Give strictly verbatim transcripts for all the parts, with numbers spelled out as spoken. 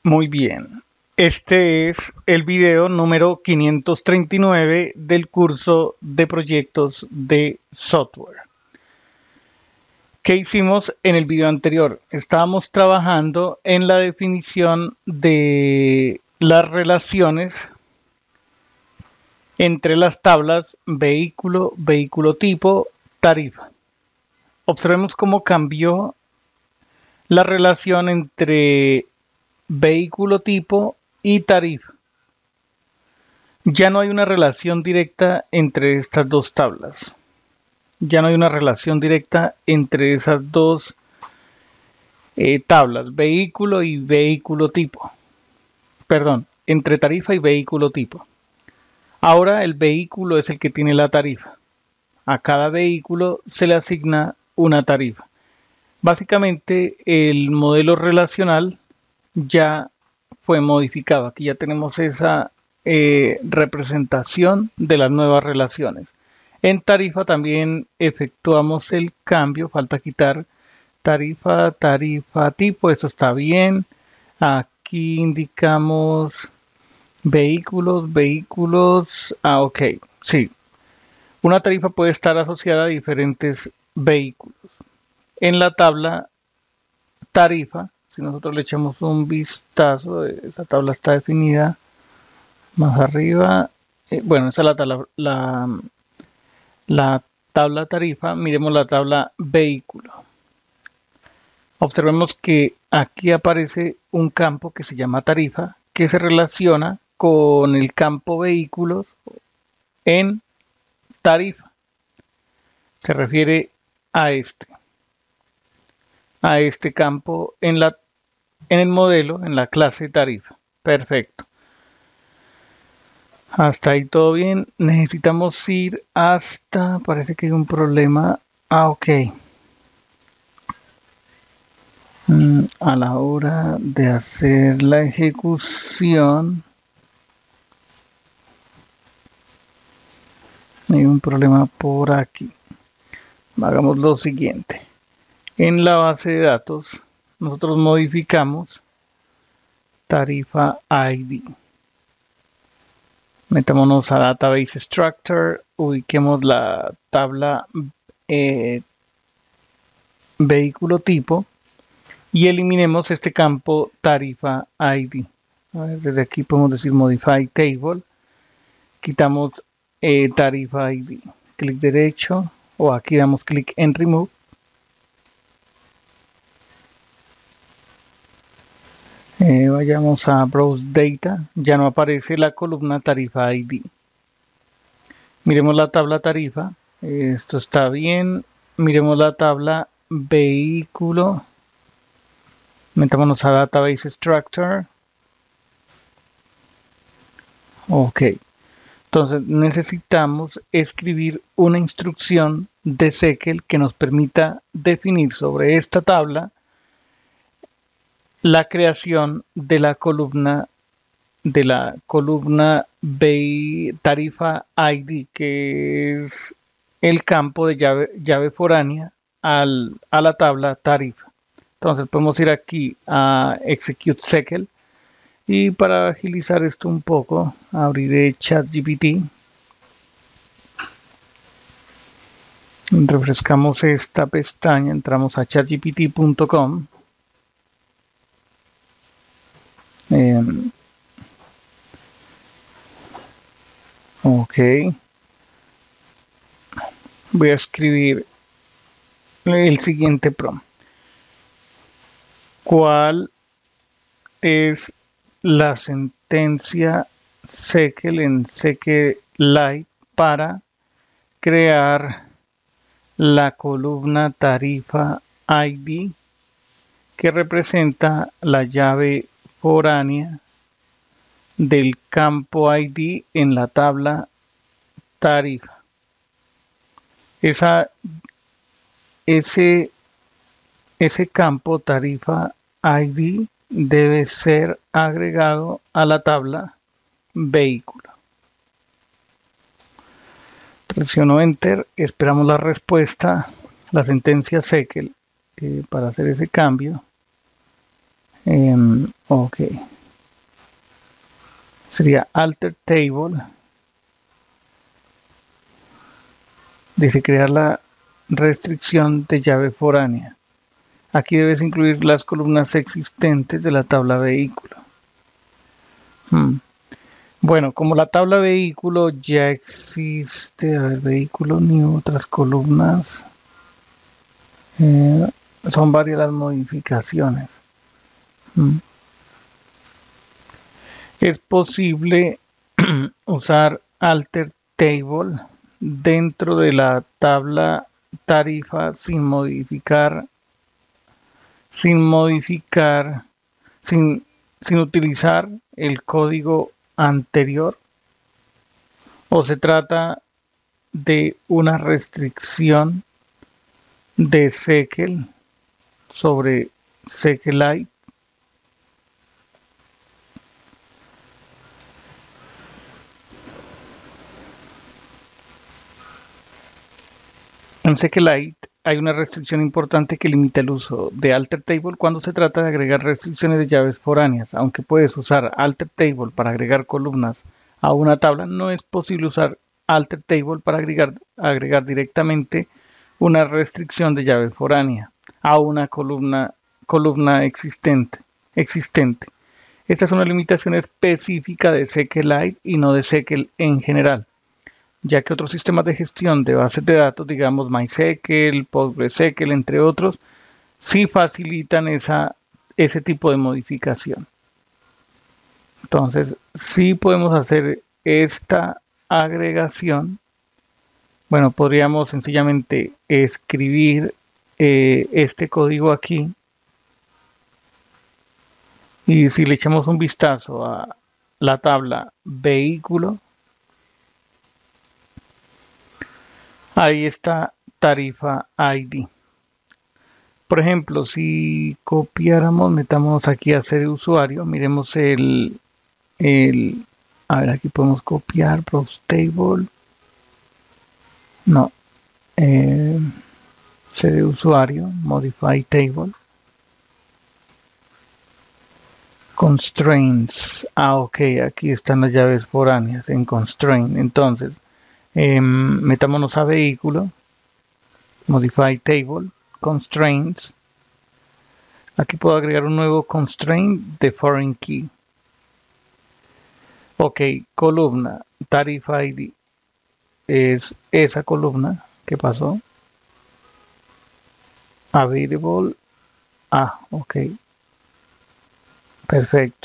Muy bien. Este es el video número quinientos treinta y nueve del curso de proyectos de software. ¿Qué hicimos en el video anterior? Estábamos trabajando en la definición de las relaciones entre las tablas vehículo, vehículo tipo, tarifa. Observemos cómo cambió la relación entre vehículo tipo y tarifa. Ya no hay una relación directa entre estas dos tablas. Ya no hay una relación directa entre esas dos eh, tablas, vehículo y vehículo tipo. Perdón, entre tarifa y vehículo tipo. Ahora el vehículo es el que tiene la tarifa. A cada vehículo se le asigna una tarifa. Básicamente el modelo relacional ya fue modificado. Aquí ya tenemos esa eh, representación de las nuevas relaciones. En tarifa también efectuamos el cambio, falta quitar tarifa, tarifa tipo, eso está bien. Aquí indicamos vehículos, vehículos, ah ok, sí. Una tarifa puede estar asociada a diferentes vehículos. En la tabla tarifa, si nosotros le echamos un vistazo, esa tabla está definida más arriba. Eh, bueno, esa es la tabla, la, la tabla tarifa. Miremos la tabla vehículo. Observemos que aquí aparece un campo que se llama tarifa, que se relaciona con el campo vehículos en tarifa. Se refiere a este, a este campo en, la, en el modelo, en la clase tarifa. Perfecto. Hasta ahí todo bien. Necesitamos ir hasta, parece que hay un problema. Ah, ok. Mm, a la hora de hacer la ejecución, hay un problema por aquí. Hagamos lo siguiente. En la base de datos, nosotros modificamos tarifa I D. Metámonos a Database Structure, ubiquemos la tabla eh, vehículo tipo y eliminemos este campo tarifa I D. A ver, desde aquí podemos decir Modify Table, quitamos eh, tarifa I D, clic derecho o aquí damos clic en Remove. Eh, vayamos a Browse Data, ya no aparece la columna tarifa I D. Miremos la tabla tarifa, esto está bien. Miremos la tabla vehículo, metámonos a Database Structure. Ok, entonces necesitamos escribir una instrucción de S Q L que nos permita definir sobre esta tabla la creación de la columna de la columna tarifa I D, que es el campo de llave, llave foránea al, a la tabla tarifa. Entonces podemos ir aquí a Execute S Q L y para agilizar esto un poco abriré ChatGPT. Refrescamos esta pestaña, entramos a chatgpt punto com. Eh, ok. Voy a escribir el siguiente prompt. ¿Cuál es la sentencia S Q L en SQLite para crear la columna tarifa I D que representa la llave foránea del campo I D en la tabla tarifa? Esa, ese, ese campo tarifa I D debe ser agregado a la tabla vehículo. Presiono Enter, esperamos la respuesta, la sentencia S Q L eh, para hacer ese cambio. Eh, ok. Sería alter table. Dice crear la restricción de llave foránea. Aquí debes incluir las columnas existentes de la tabla vehículo. Hmm. Bueno, como la tabla vehículo ya existe, a ver, vehículo ni otras columnas, eh, son varias las modificaciones. Hmm. Es posible usar alter table dentro de la tabla tarifa sin modificar, sin modificar, sin, sin utilizar el código anterior, o se trata de una restricción de Sequel sobre SQLite. En SQLite hay una restricción importante que limita el uso de alter table cuando se trata de agregar restricciones de llaves foráneas. Aunque puedes usar alter table para agregar columnas a una tabla, no es posible usar alter table para agregar, agregar directamente una restricción de llave foránea a una columna, columna existente, existente. Esta es una limitación específica de SQLite y no de Sequel en general, ya que otros sistemas de gestión de bases de datos, digamos MySQL, PostgreSQL, entre otros, sí facilitan esa, ese tipo de modificación. Entonces, sí podemos hacer esta agregación. Bueno, podríamos sencillamente escribir eh, este código aquí. Y si le echamos un vistazo a la tabla vehículo, ahí está tarifa I D. Por ejemplo, si copiáramos, metamos aquí a ser usuario, miremos el, el, a ver, aquí podemos copiar browse table, no, eh, ser usuario, modify table, constraints, ah, ok, aquí están las llaves foráneas en constraint, entonces, eh, metámonos a vehículo, modify table, constraints, aquí puedo agregar un nuevo constraint de foreign key. Ok, columna, tarifa I D es esa columna que pasó. Available, ah, ok, perfecto.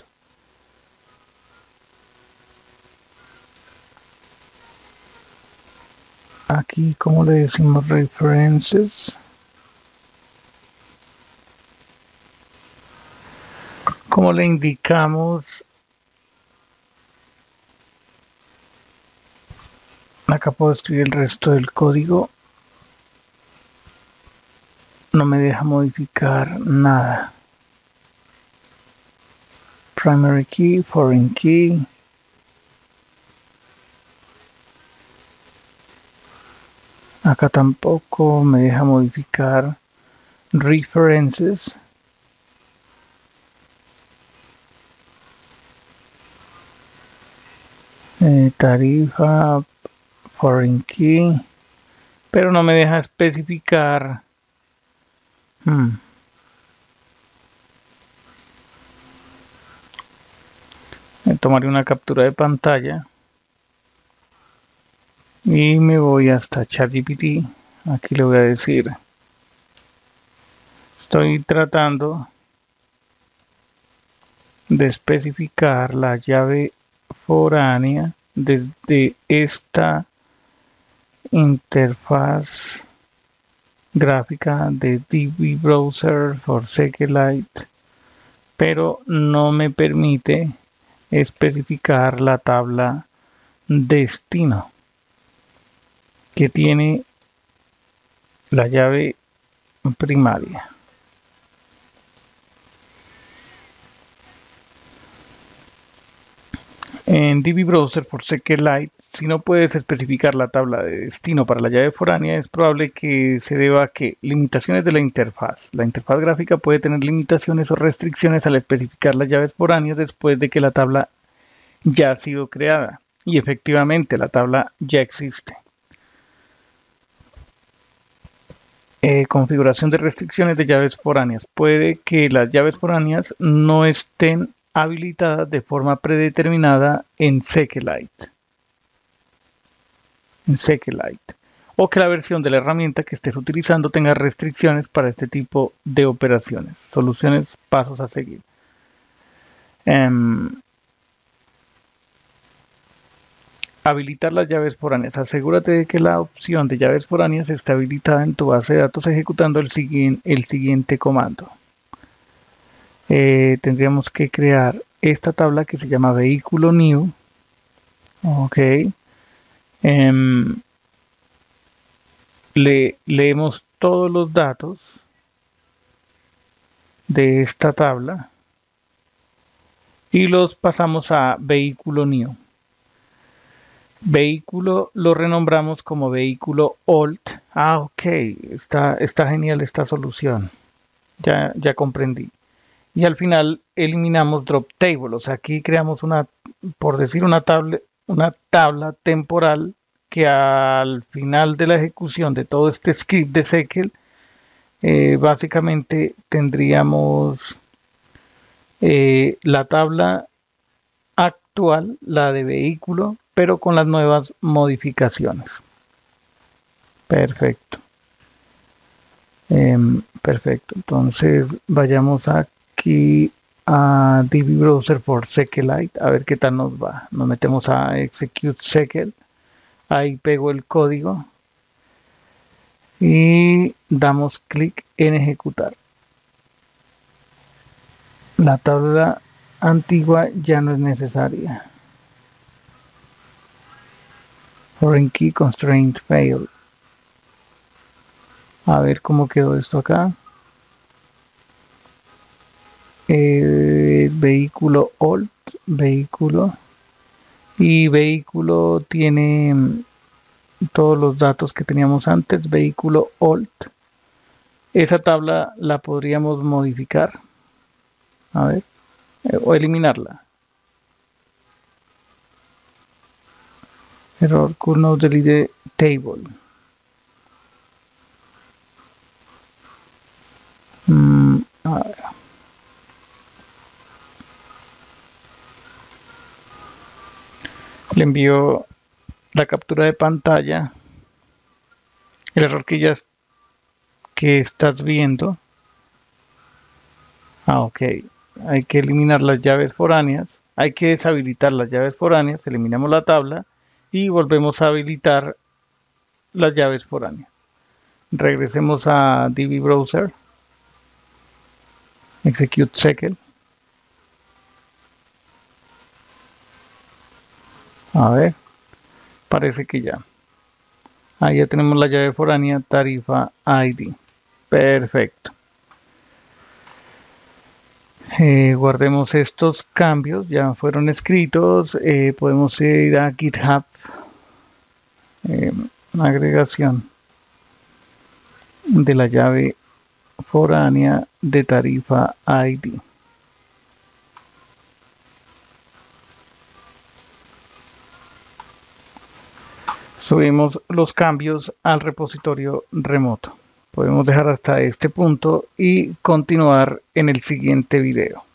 Aquí, ¿cómo le decimos references? ¿Cómo le indicamos? Acá puedo escribir el resto del código. No me deja modificar nada. Primary key, foreign key. Acá tampoco me deja modificar references. Eh, tarifa, foreign key, pero no me deja especificar. Hmm. Tomaré una captura de pantalla y me voy hasta ChatGPT. Aquí le voy a decir, estoy tratando de especificar la llave foránea desde esta interfaz gráfica de D B Browser for SQLite, pero no me permite especificar la tabla destino que tiene la llave primaria. En D B Browser for SQLite, si no puedes especificar la tabla de destino para la llave foránea, es probable que se deba a que limitaciones de la interfaz. La interfaz gráfica puede tener limitaciones o restricciones al especificar las llaves foráneas después de que la tabla ya ha sido creada. Y efectivamente, la tabla ya existe. Eh, configuración de restricciones de llaves foráneas. Puede que las llaves foráneas no estén habilitadas de forma predeterminada en SQLite. En SQLite. O que la versión de la herramienta que estés utilizando tenga restricciones para este tipo de operaciones. Soluciones, pasos a seguir. Um, habilitar las llaves foráneas. Asegúrate de que la opción de llaves foráneas esté habilitada en tu base de datos ejecutando el, sigui el siguiente comando. Eh, tendríamos que crear esta tabla que se llama vehículo new. Ok. Um, le leemos todos los datos de esta tabla y los pasamos a vehículo new. Vehículo lo renombramos como vehículo old. Ah, ok, está, está genial esta solución. Ya, ya comprendí. Y al final eliminamos drop table. O sea, aquí creamos una, por decir, una tabla, una tabla temporal que al final de la ejecución de todo este script de S Q L, eh, básicamente tendríamos eh, la tabla actual, la de vehículo, pero con las nuevas modificaciones. Perfecto. Eh, perfecto. Entonces vayamos aquí a D B Browser for SQLite a ver qué tal nos va. Nos metemos a Execute S Q L. Ahí pego el código y damos clic en ejecutar. La tabla antigua ya no es necesaria. Foreign key constraint failed. A ver cómo quedó esto acá. Eh, vehículo old, vehículo. Y vehículo tiene todos los datos que teníamos antes. Vehículo old. Esa tabla la podríamos modificar. A ver. Eh, o eliminarla. Error could not delete table. Mm, a ver. Le envío la captura de pantalla. El error que ya que estás viendo. Ah, ok. Hay que eliminar las llaves foráneas. Hay que deshabilitar las llaves foráneas. Eliminamos la tabla. Y volvemos a habilitar las llaves foráneas. Regresemos a D B Browser. Execute S Q L. A ver. Parece que ya. Ahí ya tenemos la llave foránea tarifa I D. Perfecto. Eh, guardemos estos cambios. Ya fueron escritos. Eh, podemos ir a GitHub. Eh, agregación de la llave foránea de tarifa I D. Subimos los cambios al repositorio remoto. Podemos dejar hasta este punto y continuar en el siguiente video.